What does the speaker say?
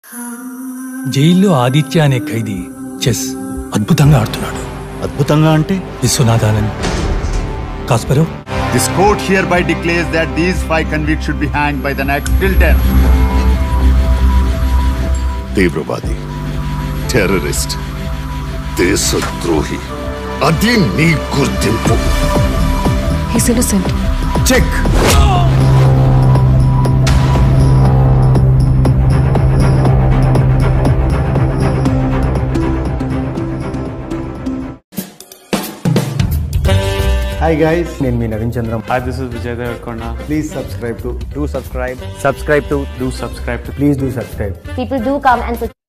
జైల్లో ఆదిత్య అనే ఖైదీ చెస్ అద్భుతంగా ఆడుతున్నాడు. అద్భుతంగా అంటే Viswanathan Anand, Kasparov. This court hereby declares that these 5 convicts should be hanged by the neck till death. తీవ్రవాది, టెర్రరిస్ట్, దేశద్రోహి, అది నీ గుర్తింపు. He's innocent. Check. Hi guys, నేను మీ Naveen Chandram. Hi, this is Vijay Devarkonda. Please subscribe to. Do subscribe. Subscribe to. Do subscribe to. Please do subscribe. People do come and